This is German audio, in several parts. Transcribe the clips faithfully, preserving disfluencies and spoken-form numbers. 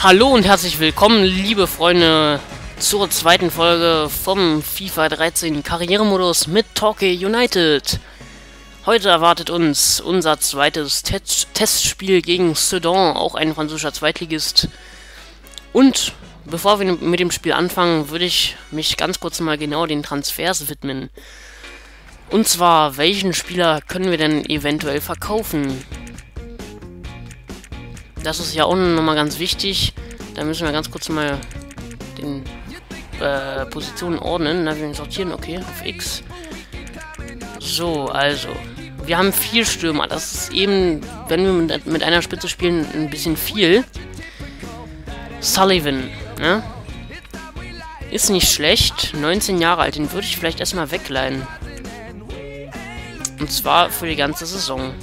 Hallo und herzlich willkommen, liebe Freunde, zur zweiten Folge vom FIFA dreizehn Karrieremodus mit Torquay United. Heute erwartet uns unser zweites Test Testspiel gegen Sedan, auch ein französischer Zweitligist. Und bevor wir mit dem Spiel anfangen, würde ich mich ganz kurz mal genau den Transfers widmen. Und zwar, welchen Spieler können wir denn eventuell verkaufen? Das ist ja auch nochmal ganz wichtig. Da müssen wir ganz kurz mal den äh, Positionen ordnen. Na, wir sortieren, okay, auf X. So, also. Wir haben vier Stürmer. Das ist eben, wenn wir mit, mit einer Spitze spielen, ein bisschen viel. Sullivan, ne? Ist nicht schlecht. neunzehn Jahre alt. Den würde ich vielleicht erstmal wegleihen. Und zwar für die ganze Saison.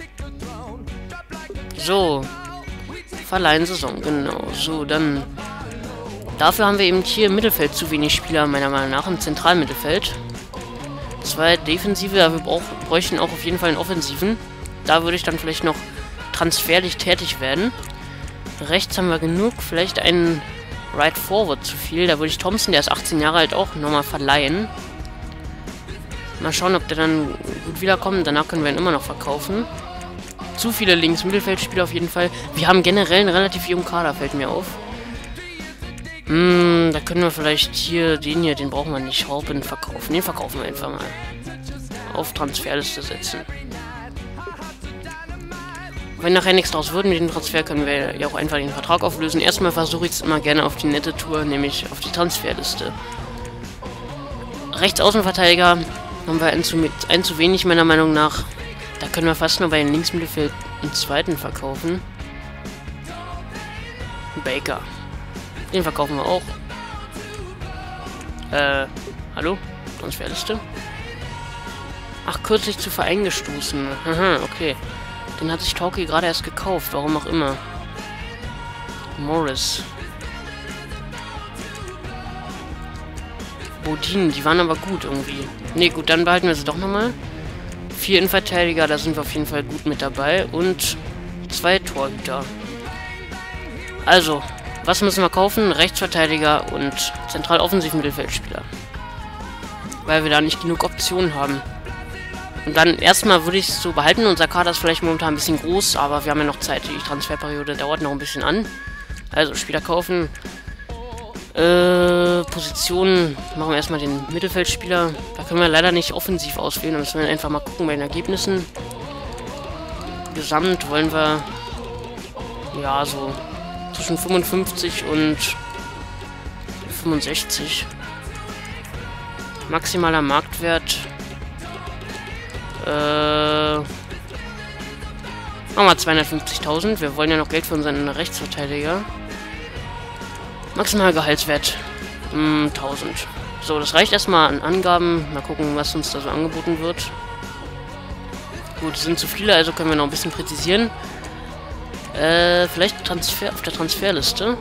So. Verleihen-Saison, genau. So, dann... Dafür haben wir eben hier im Mittelfeld zu wenig Spieler, meiner Meinung nach, im Zentralmittelfeld. Zwei Defensive, aber wir brauch, bräuchten auch auf jeden Fall einen Offensiven. Da würde ich dann vielleicht noch transferlich tätig werden. Rechts haben wir genug, vielleicht einen Right Forward zu viel. Da würde ich Thompson, der ist achtzehn Jahre alt, auch nochmal verleihen. Mal schauen, ob der dann gut wiederkommt. Danach können wir ihn immer noch verkaufen. Zu viele Links-Mittelfeldspieler auf jeden Fall. Wir haben generell einen relativ jungen Kader, fällt mir auf. Hm, da können wir vielleicht hier, den hier, den brauchen wir nicht, Haupen verkaufen. Den verkaufen wir einfach mal. Auf Transferliste setzen. Wenn nachher nichts draus wird mit dem Transfer, können wir ja auch einfach den Vertrag auflösen. Erstmal versuche ich es immer gerne auf die nette Tour, nämlich auf die Transferliste. Rechtsaußenverteidiger haben wir einen zu, mit, einen zu wenig, meiner Meinung nach. Da können wir fast nur bei den Linksmittelfeld einen zweiten verkaufen. Baker. Den verkaufen wir auch. Äh, hallo? Transferliste? Ach, kürzlich zu Verein gestoßen. Aha, okay. Den hat sich Torquay gerade erst gekauft, warum auch immer. Morris. Bodin, die waren aber gut irgendwie. Ne, gut, dann behalten wir sie doch nochmal. Vier Innenverteidiger, da sind wir auf jeden Fall gut mit dabei. Und zwei Torhüter. Also, was müssen wir kaufen? Rechtsverteidiger und zentral-offensiven Mittelfeldspieler. Weil wir da nicht genug Optionen haben. Und dann erstmal würde ich es so behalten. Unser Kader ist vielleicht momentan ein bisschen groß, aber wir haben ja noch Zeit. Die Transferperiode dauert noch ein bisschen an. Also, Spieler kaufen. Äh, Positionen machen wir erstmal den Mittelfeldspieler. Da können wir leider nicht offensiv auswählen. Da müssen wir einfach mal gucken bei den Ergebnissen. Gesamt wollen wir ja so zwischen fünfundfünfzig und fünfundsechzig. Maximaler Marktwert. Äh, machen wir zweihundertfünfzigtausend. Wir wollen ja noch Geld für unseren Rechtsverteidiger. Maximaler Gehaltswert hm, tausend. So, das reicht erstmal an Angaben. Mal gucken, was uns da so angeboten wird. Gut, es sind zu viele, also können wir noch ein bisschen präzisieren. Äh, vielleicht Transfer auf der Transferliste.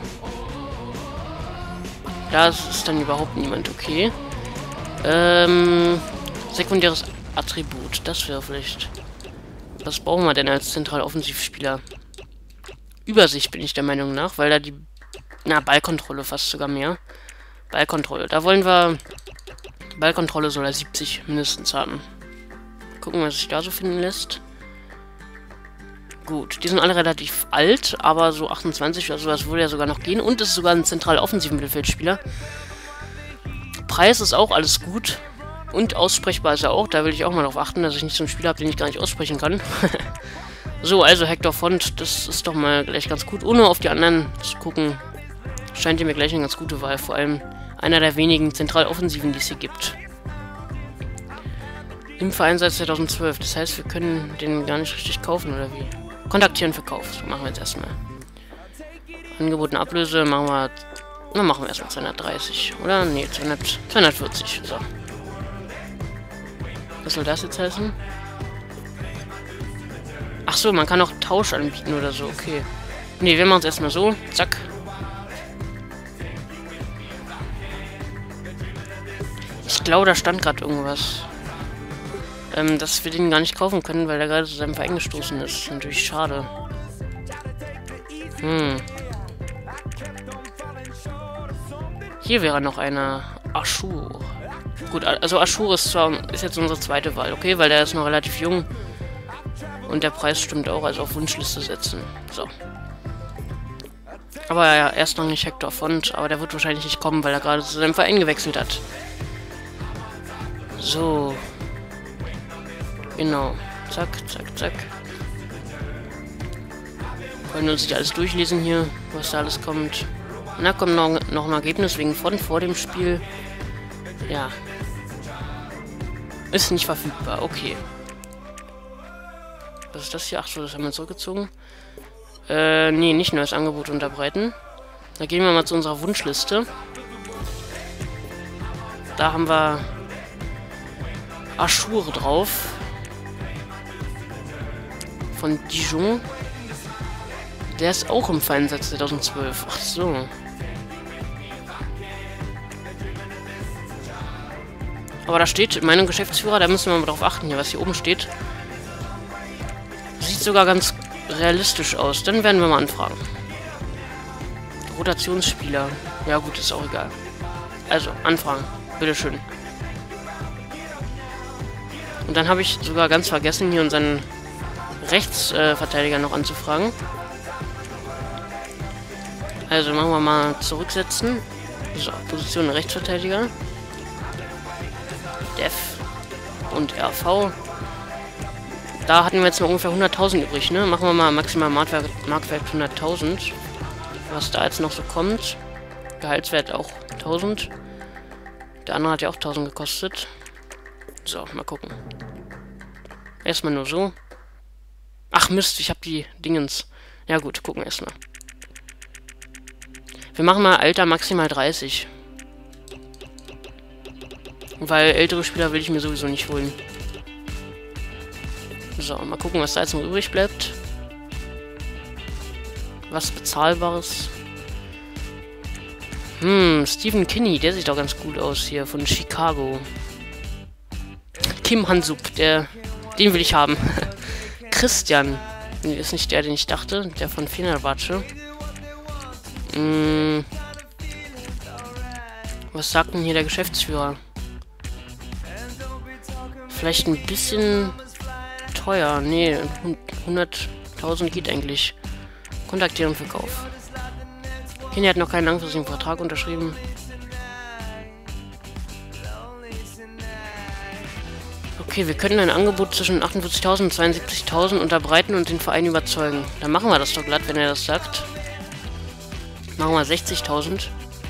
Da ist dann überhaupt niemand, okay. Ähm, sekundäres Attribut, das wäre vielleicht... Was brauchen wir denn als Zentraloffensivspieler? Übersicht bin ich der Meinung nach, weil da die... Na, Ballkontrolle fast sogar mehr. Ballkontrolle. Da wollen wir... Ballkontrolle soll er siebzig mindestens haben. Gucken, was sich da so finden lässt. Gut, die sind alle relativ alt, aber so achtundzwanzig oder sowas würde ja sogar noch gehen. Und es ist sogar ein zentral offensiven Mittelfeldspieler. Preis ist auch alles gut. Und aussprechbar ist er auch. Da will ich auch mal darauf achten, dass ich nicht so einen Spieler habe, den ich gar nicht aussprechen kann. So, also Hector Font, das ist doch mal gleich ganz gut. Ohne auf die anderen zu gucken, scheint ihr mir gleich eine ganz gute Wahl. Vor allem einer der wenigen Zentraloffensiven, die es hier gibt. Im Verein seit zweitausendzwölf. Das heißt, wir können den gar nicht richtig kaufen, oder wie? Kontaktieren, Verkauf. So machen wir jetzt erstmal. Angebotene Ablöse machen wir... Na, machen wir erstmal zweihundertdreißig, oder? Ne, zweihundertvierzig. So. Was soll das jetzt heißen? Ach so, man kann auch Tausch anbieten oder so. Okay. Ne, wir machen es erstmal so. Zack. Ich glaube, da stand gerade irgendwas. Ähm, dass wir den gar nicht kaufen können, weil er gerade zu seinem Verein gestoßen ist. Natürlich schade. Hm. Hier wäre noch einer. Ashur. Gut, also Ashur ist zwar ist jetzt unsere zweite Wahl, okay? Weil der ist noch relativ jung. Und der Preis stimmt auch, also auf Wunschliste setzen. So. Aber ja, erstrangig Hector Font, aber der wird wahrscheinlich nicht kommen, weil er gerade zu seinem Verein gewechselt hat. So. Genau. Zack, zack, zack. Können wir uns nicht alles durchlesen hier, was da alles kommt. Und da kommt noch, noch ein Ergebnis wegen von vor dem Spiel. Ja. Ist nicht verfügbar, okay. Was ist das hier? Ach so, das haben wir zurückgezogen. Äh, nee, nicht neues Angebot unterbreiten. Da gehen wir mal zu unserer Wunschliste. Da haben wir Ashur drauf. Von Dijon. Der ist auch im Verein seit zweitausendzwölf. Ach so. Aber da steht, meine Geschäftsführer, da müssen wir mal drauf achten, hier, was hier oben steht. Sieht sogar ganz realistisch aus. Dann werden wir mal anfragen. Rotationsspieler. Ja gut, ist auch egal. Also, anfragen. Bitteschön. Und dann habe ich sogar ganz vergessen, hier unseren Rechtsverteidiger äh, noch anzufragen. Also machen wir mal zurücksetzen. So, Position Rechtsverteidiger. Def und R V. Da hatten wir jetzt noch ungefähr hunderttausend übrig, ne? Machen wir mal maximal Marktwert, Marktwert hunderttausend. Was da jetzt noch so kommt. Gehaltswert auch tausend. Der andere hat ja auch tausend gekostet. So, mal gucken. Erstmal nur so. Ach Mist, ich habe die Dingens. Ja gut, gucken erstmal. Wir machen mal Alter maximal dreißig. Weil ältere Spieler will ich mir sowieso nicht holen. So, mal gucken, was da jetzt noch übrig bleibt. Was Bezahlbares. Hm, Stephen Kinney, der sieht doch ganz gut aus hier, von Chicago. Kim Han-suk, der, den will ich haben. Christian, nee, ist nicht der, den ich dachte, der von Fenerbahce. Hm, was sagt denn hier der Geschäftsführer? Vielleicht ein bisschen teuer. Nee, hunderttausend geht eigentlich. Kontaktieren, Verkauf. Kinney hat noch keinen langfristigen Vertrag unterschrieben. Okay, wir können ein Angebot zwischen achtundvierzigtausend und zweiundsiebzigtausend unterbreiten und den Verein überzeugen. Dann machen wir das doch glatt, wenn er das sagt. Machen wir sechzigtausend.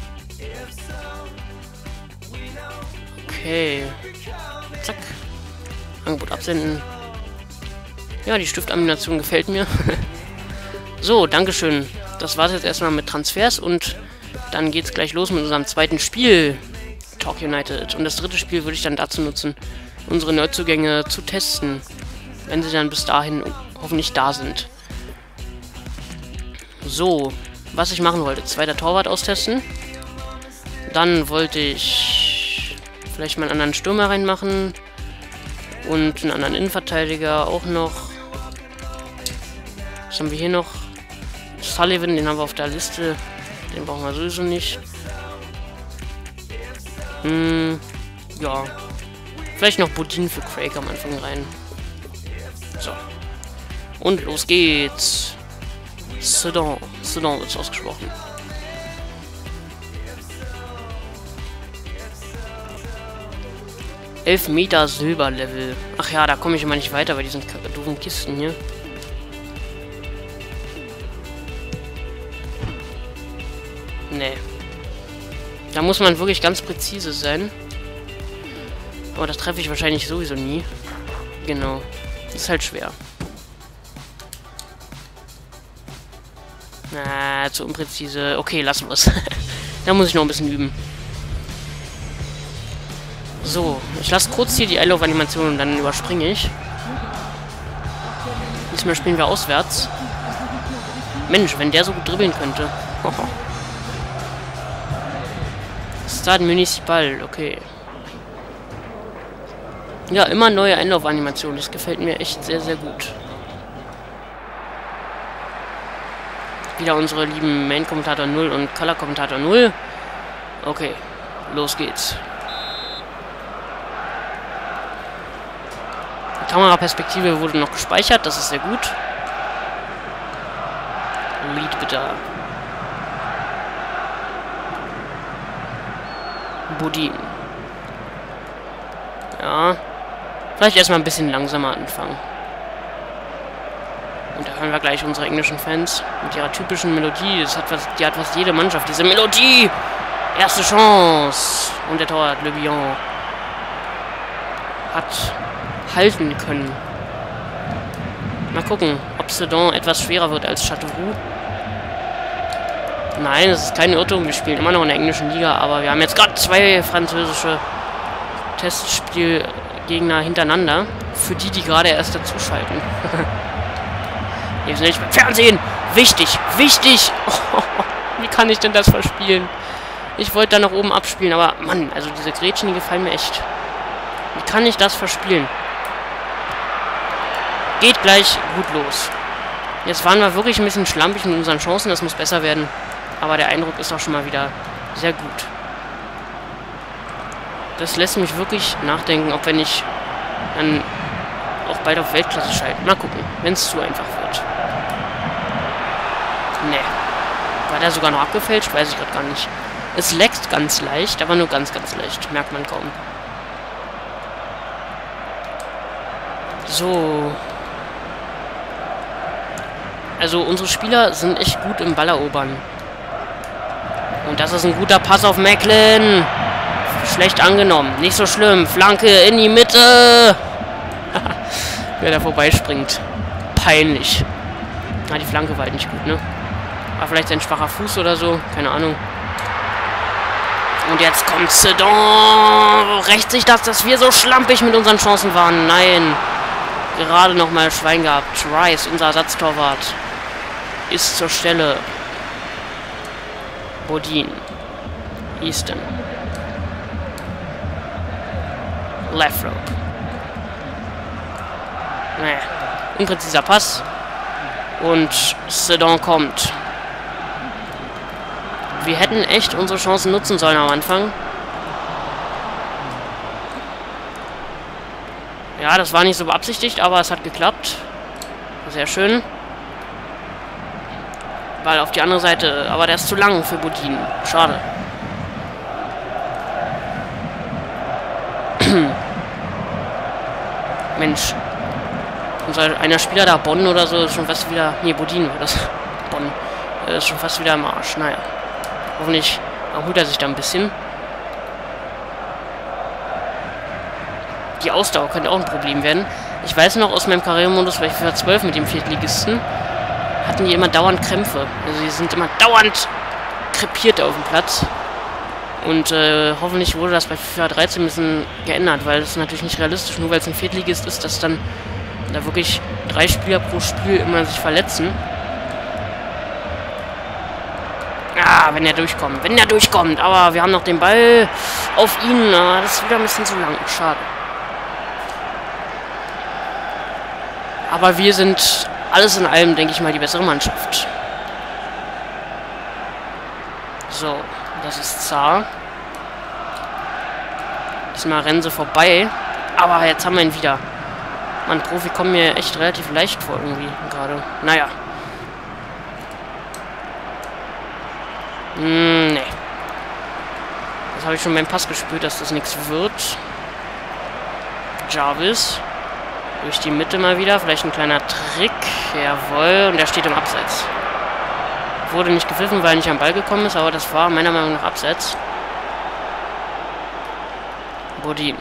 Okay. Zack. Angebot absenden. Ja, die Stiftammunition gefällt mir. So, dankeschön. Das war's jetzt erstmal mit Transfers und dann geht's gleich los mit unserem zweiten Spiel. Talk United. Und das dritte Spiel würde ich dann dazu nutzen, unsere Neuzugänge zu testen. Wenn sie dann bis dahin hoffentlich da sind. So, was ich machen wollte. Zweiter Torwart austesten. Dann wollte ich vielleicht mal einen anderen Stürmer reinmachen. Und einen anderen Innenverteidiger auch noch. Was haben wir hier noch? Sullivan, den haben wir auf der Liste. Den brauchen wir sowieso nicht. Hm, ja. Vielleicht noch Bodin für Craig am Anfang rein. So. Und los geht's. Sedan. Sedan wird es ausgesprochen. elf Meter Silberlevel. Ach ja, da komme ich immer nicht weiter bei diesen doofen Kisten hier. Nee. Da muss man wirklich ganz präzise sein. Aber das treffe ich wahrscheinlich sowieso nie. Genau. Ist halt schwer. Na, zu unpräzise. Okay, lassen wir es. Da muss ich noch ein bisschen üben. So, ich lasse kurz hier die I-Love-Animation und dann überspringe ich. Diesmal spielen wir auswärts. Mensch, wenn der so gut dribbeln könnte. Stade Municipal, okay. Ja, immer neue Einlauf-Animationen. Das gefällt mir echt sehr, sehr gut. Wieder unsere lieben Main-Kommentator null und Color-Kommentator null. Okay, los geht's. Die Kameraperspektive wurde noch gespeichert, das ist sehr gut. Lead bitte. Bodin. Ja. Vielleicht erstmal ein bisschen langsamer anfangen. Und da hören wir gleich unsere englischen Fans mit ihrer typischen Melodie. Das hat was, die hat fast jede Mannschaft, diese Melodie. Erste Chance. Und der Torwart, Le Bihan, hat halten können. Mal gucken, ob Sedan etwas schwerer wird als Châteauroux. Nein, es ist kein Irrtum. Wir spielen immer noch in der englischen Liga, aber wir haben jetzt gerade zwei französische Testspielgegner hintereinander. Für die, die gerade erst dazuschalten. Wir sind nicht beim Fernsehen. Wichtig, wichtig. Oh, wie kann ich denn das verspielen? Ich wollte da nach oben abspielen, aber Mann, also diese Grätschen, die gefallen mir echt. Wie kann ich das verspielen? Geht gleich gut los. Jetzt waren wir wirklich ein bisschen schlampig mit unseren Chancen. Das muss besser werden. Aber der Eindruck ist auch schon mal wieder sehr gut. Das lässt mich wirklich nachdenken, ob wir nicht dann auch bald auf Weltklasse schalten. Mal gucken, wenn es zu einfach wird. Ne. War der sogar noch abgefälscht? Weiß ich gerade gar nicht. Es leckt ganz leicht, aber nur ganz, ganz leicht. Merkt man kaum. So. Also unsere Spieler sind echt gut im Ballerobern. Und das ist ein guter Pass auf Macklin. Schlecht angenommen. Nicht so schlimm. Flanke in die Mitte. Wer da vorbeispringt. Peinlich. Ah, die Flanke war halt nicht gut, ne? War vielleicht ein schwacher Fuß oder so. Keine Ahnung. Und jetzt kommt Sedan. Rächt sich das, dass wir so schlampig mit unseren Chancen waren? Nein. Gerade nochmal Schwein gehabt. Rice, unser Ersatztorwart, ist zur Stelle. Bodin. Easton. Left Rope. Naja. Unpräziser Pass. Und Sedan kommt. Wir hätten echt unsere Chancen nutzen sollen am Anfang. Ja, das war nicht so beabsichtigt, aber es hat geklappt. Sehr schön. Ball auf die andere Seite, aber der ist zu lang für Bodin. Schade. Mensch. Unser einer Spieler da, Bonn oder so, ist schon fast wieder... Nee, Bodin war das. Bonn. Ist schon fast wieder im Arsch. Naja. Hoffentlich erholt er sich da ein bisschen. Die Ausdauer könnte auch ein Problem werden. Ich weiß noch aus meinem Karrieremodus bei FIFA zwölf mit dem Viertligisten, hatten die immer dauernd Krämpfe. Also die sind immer dauernd krepiert auf dem Platz. Und äh, hoffentlich wurde das bei FIFA dreizehn ein bisschen geändert, weil das ist natürlich nicht realistisch, nur weil es ein Viertligist ist, dass dann da wirklich drei Spieler pro Spiel immer sich verletzen. Ah, wenn er durchkommt. Wenn er durchkommt. Aber wir haben noch den Ball auf ihn. Ah, das ist wieder ein bisschen zu lang. Schade. Aber wir sind alles in allem, denke ich mal, die bessere Mannschaft. So, das ist Zar. Diesmal rennen sie vorbei. Aber jetzt haben wir ihn wieder. Mann, Profi kommen mir echt relativ leicht vor irgendwie gerade. Naja. Hm, nee. Das habe ich schon beim Pass gespürt, dass das nichts wird. Jarvis. Durch die Mitte mal wieder. Vielleicht ein kleiner Trick. Jawohl. Und der steht im Abseits. Wurde nicht gepfiffen, weil er nicht am Ball gekommen ist, aber das war meiner Meinung nach Abseits. Bodin.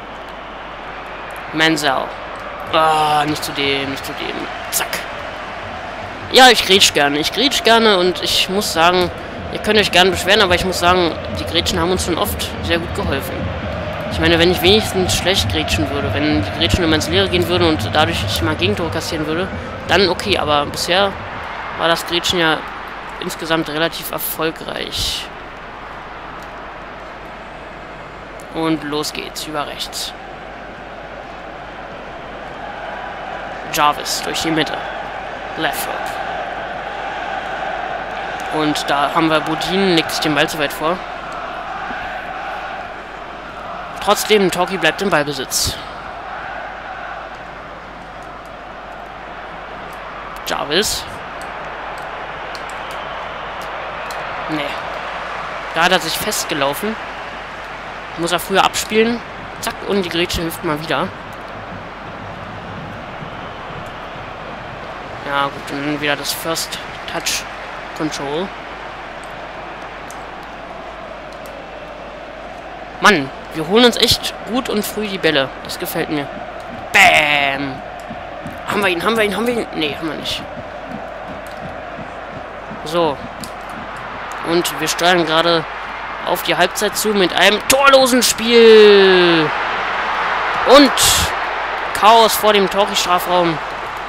Menzel. Ah, nicht zu dem, nicht zu dem. Zack. Ja, ich grätsch gerne. Ich grätsch gerne und ich muss sagen, ihr könnt euch gerne beschweren, aber ich muss sagen, die Grätschen haben uns schon oft sehr gut geholfen. Ich meine, wenn ich wenigstens schlecht grätschen würde, wenn die Grätschen immer ins Leere gehen würden und dadurch ich mal Gegentore kassieren würde, dann okay, aber bisher war das Grätschen ja insgesamt relativ erfolgreich. Und los geht's, über rechts. Jarvis durch die Mitte. Left Foot. Und da haben wir Bodin, legt sich den Ball zu weit vor. Trotzdem, Torquay bleibt im Ballbesitz. Jarvis. Nee. Da hat er sich festgelaufen. Muss er früher abspielen. Zack, und die Grätsche hilft mal wieder. Ja, gut, dann wieder das First Touch Control. Mann, wir holen uns echt gut und früh die Bälle. Das gefällt mir. Bäm! Haben wir ihn, haben wir ihn, haben wir ihn? Nee, haben wir nicht. So. Und wir steuern gerade auf die Halbzeit zu mit einem torlosen Spiel. Und Chaos vor dem Torquay-Strafraum.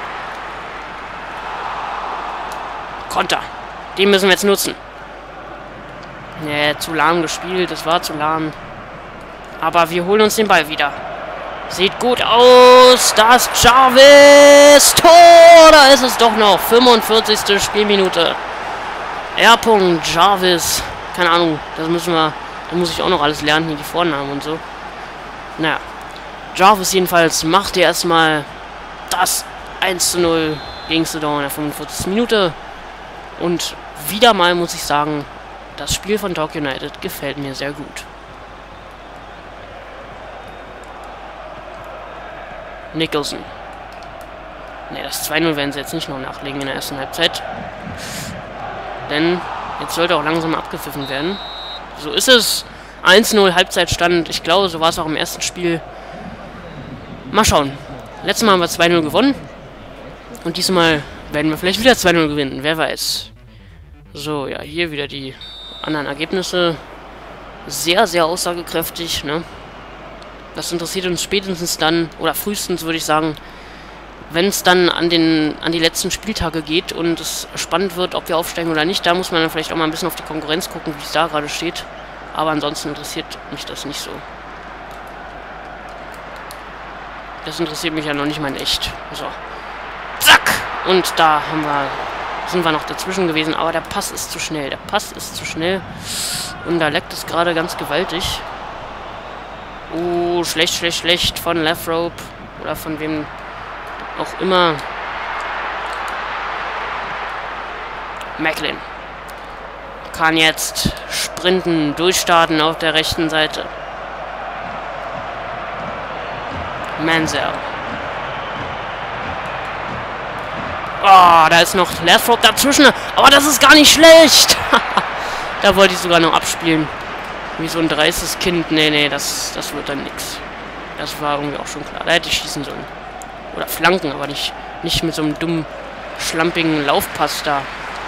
Konter. Den müssen wir jetzt nutzen. Nee, zu lahm gespielt. Das war zu lahm. Aber wir holen uns den Ball wieder. Sieht gut aus. Da ist Jarvis. Tor! Da ist es doch noch. fünfundvierzigste Spielminute. R. Jarvis. Keine Ahnung. Das müssen wir. Da muss ich auch noch alles lernen. Hier die Vornamen und so. Naja. Jarvis jedenfalls macht hier erstmal das eins zu null gegen Sedan in der fünfundvierzigsten Minute. Und wieder mal muss ich sagen, das Spiel von Torquay United gefällt mir sehr gut. Nicholson. Ne, das zwei null werden sie jetzt nicht noch nachlegen in der ersten Halbzeit. Denn jetzt sollte auch langsam abgepfiffen werden. So ist es. eins null Halbzeitstand. Ich glaube, so war es auch im ersten Spiel. Mal schauen. Letztes Mal haben wir zwei null gewonnen. Und diesmal werden wir vielleicht wieder zwei null gewinnen. Wer weiß. So, ja, hier wieder die anderen Ergebnisse. Sehr, sehr aussagekräftig, ne? Das interessiert uns spätestens dann, oder frühestens würde ich sagen, wenn es dann an den an die letzten Spieltage geht und es spannend wird, ob wir aufsteigen oder nicht. Da muss man dann vielleicht auch mal ein bisschen auf die Konkurrenz gucken, wie es da gerade steht. Aber ansonsten interessiert mich das nicht so. Das interessiert mich ja noch nicht mal in echt. So. Zack! Und da haben wir, sind wir noch dazwischen gewesen. Aber der Pass ist zu schnell. Der Pass ist zu schnell. Und da leckt es gerade ganz gewaltig. Oh, schlecht, schlecht, schlecht von Lefrope. Oder von wem auch immer. Macklin kann jetzt sprinten, durchstarten auf der rechten Seite. Mansell. Oh, da ist noch Lefrope dazwischen. Aber das ist gar nicht schlecht. Da wollte ich sogar noch abspielen. Wie so ein dreistes Kind. Nee, nee, das, das wird dann nix. Das war irgendwie auch schon klar. Da hätte ich schießen sollen. Oder flanken, aber nicht, nicht mit so einem dummen, schlampigen Laufpass da.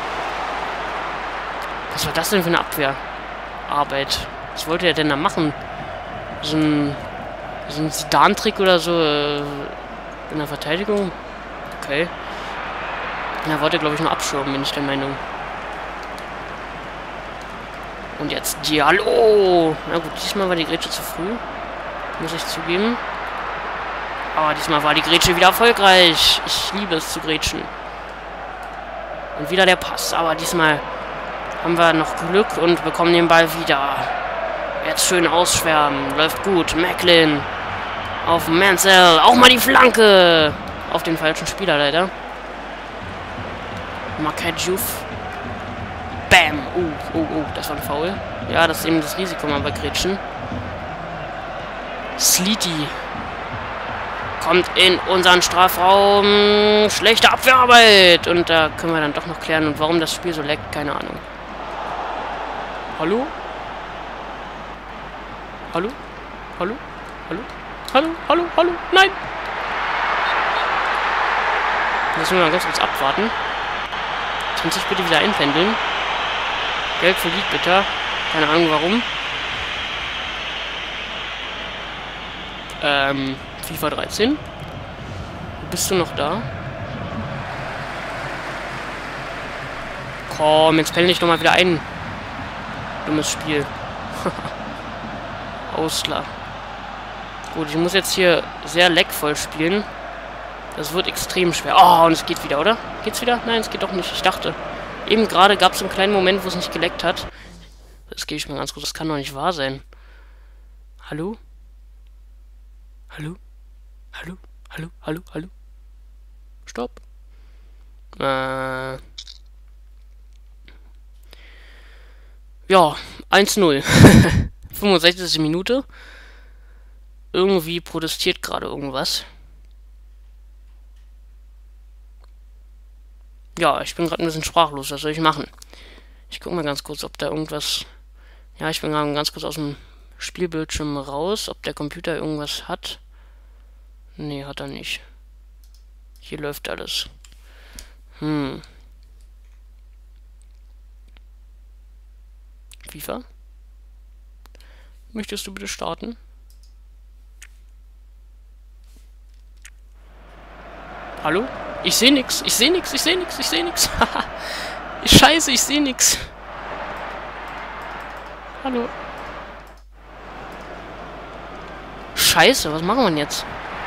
Was war das denn für eine Abwehrarbeit? Was wollte er denn da machen? So ein, so ein Zidane-Trick oder so äh, in der Verteidigung? Okay. Er wollte, glaube ich, nur abschirmen, bin ich der Meinung. Und jetzt Diallo. Na gut, diesmal war die Grätsche zu früh. Muss ich zugeben. Aber diesmal war die Grätsche wieder erfolgreich. Ich liebe es zu grätschen. Und wieder der Pass. Aber diesmal haben wir noch Glück und bekommen den Ball wieder. Jetzt schön ausschwärmen. Läuft gut. Macklin. Auf Mansell. Auch mal die Flanke. Auf den falschen Spieler leider. Makadjouf. Bam. Oh, oh, oh. Das war ein Foul. Ja, das ist eben das Risiko mal bei Grätschen. Sleety. Kommt in unseren Strafraum. Schlechte Abwehrarbeit. Und da können wir dann doch noch klären. Und warum das Spiel so leckt, keine Ahnung. Hallo? Hallo? Hallo? Hallo? Hallo? Hallo? Hallo? Nein! Müssen wir mal ganz kurz abwarten. Kann sich bitte wieder einpendeln. Geld für Lied bitte. Keine Ahnung warum. Ähm, FIFA dreizehn. Bist du noch da? Komm, jetzt pendel ich doch mal wieder ein. Dummes Spiel. Ausler. Gut, ich muss jetzt hier sehr leckvoll spielen. Das wird extrem schwer. Oh, und es geht wieder, oder? Geht's wieder? Nein, es geht doch nicht. Ich dachte. Eben gerade gab es einen kleinen Moment, wo es nicht geleckt hat. Das gebe ich mal ganz kurz. Das kann doch nicht wahr sein. Hallo? Hallo? Hallo? Hallo? Hallo? Hallo? Stopp. Äh. Ja, eins null. fünfundsechzigste Minute. Irgendwie protestiert gerade irgendwas. Ja, ich bin gerade ein bisschen sprachlos. Was soll ich machen? Ich gucke mal ganz kurz, ob da irgendwas... Ja, ich bin gerade ganz kurz aus dem Spielbildschirm raus, ob der Computer irgendwas hat. Nee, hat er nicht. Hier läuft alles. Hm. FIFA? Möchtest du bitte starten? Hallo? Ich sehe nix, ich sehe nix, ich sehe nix, ich sehe nix. Scheiße, ich sehe nix. Hallo? Scheiße, was machen wir denn jetzt?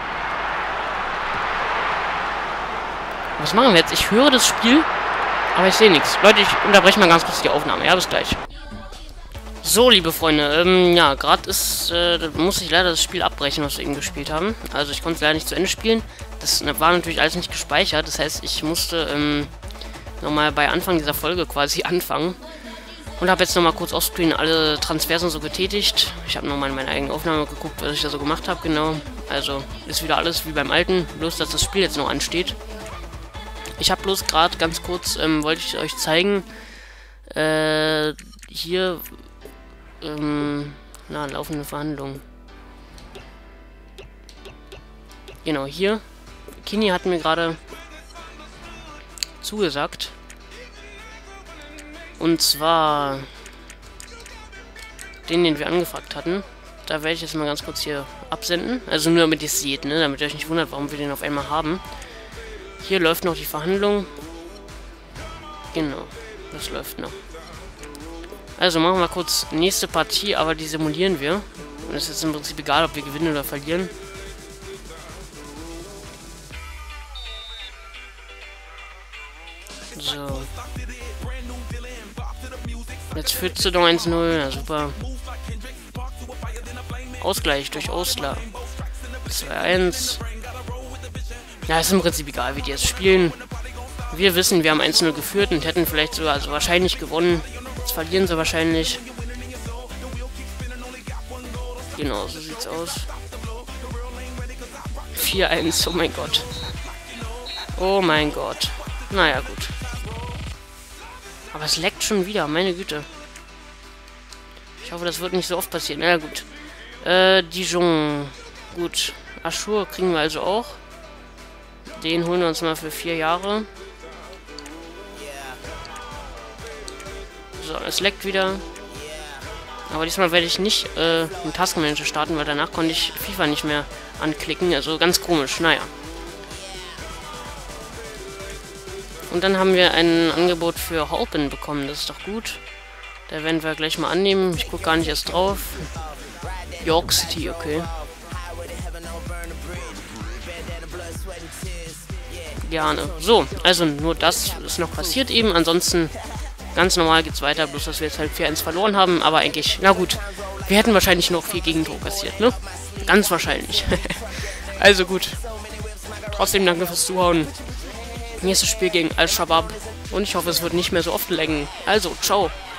Was machen wir jetzt? Ich höre das Spiel, aber ich sehe nichts. Leute, ich unterbreche mal ganz kurz die Aufnahme. Ja, bis gleich. So, liebe Freunde, ähm, ja, gerade ist, äh, muss ich leider das Spiel abbrechen, was wir eben gespielt haben. Also ich konnte es leider nicht zu Ende spielen. Das war natürlich alles nicht gespeichert. Das heißt, ich musste, ähm, nochmal bei Anfang dieser Folge quasi anfangen. Und habe jetzt nochmal kurz offscreen alle Transfers und so getätigt. Ich habe nochmal in meine eigene Aufnahme geguckt, was ich da so gemacht habe, genau. Also ist wieder alles wie beim Alten, bloß dass das Spiel jetzt noch ansteht. Ich habe bloß gerade ganz kurz, ähm, wollte ich euch zeigen, äh, hier, ähm, na, laufende Verhandlungen. Genau, hier. Kini hat mir gerade zugesagt. Und zwar den, den wir angefragt hatten. Da werde ich jetzt mal ganz kurz hier absenden. Also nur damit ihr es seht, ne? Damit ihr euch nicht wundert, warum wir den auf einmal haben. Hier läuft noch die Verhandlung. Genau, das läuft noch. Also machen wir kurz nächste Partie, aber die simulieren wir. Und es ist jetzt im Prinzip egal, ob wir gewinnen oder verlieren. So. Jetzt führt sie doch eins null. Ja, super. Ausgleich durch Ostler. zwei eins. Ja, ist im Prinzip egal, wie die jetzt spielen. Wir wissen, wir haben eins null geführt und hätten vielleicht sogar, also wahrscheinlich gewonnen. Jetzt verlieren sie wahrscheinlich. Genau, so sieht's aus. vier eins, oh mein Gott. Oh mein Gott. Naja, gut. Aber es leckt schon wieder, meine Güte. Ich hoffe, das wird nicht so oft passieren. Na ja, gut. Äh, Dijon. Gut. Aschur kriegen wir also auch. Den holen wir uns mal für vier Jahre. So, es leckt wieder. Aber diesmal werde ich nicht äh, einen Taskmanager starten, weil danach konnte ich FIFA nicht mehr anklicken. Also ganz komisch, naja. Und dann haben wir ein Angebot für Halpen bekommen, das ist doch gut. Da werden wir gleich mal annehmen. Ich gucke gar nicht erst drauf. York City, okay. Gerne. So, also nur das ist noch passiert eben. Ansonsten ganz normal geht's weiter, bloß dass wir jetzt halt vier eins verloren haben. Aber eigentlich, na gut, wir hätten wahrscheinlich noch viel Gegentor kassiert, ne? Ganz wahrscheinlich. Also gut. Trotzdem danke fürs Zuhauen. Nächstes Spiel gegen Al-Shabaab. Und ich hoffe, es wird nicht mehr so oft laggen. Also, ciao.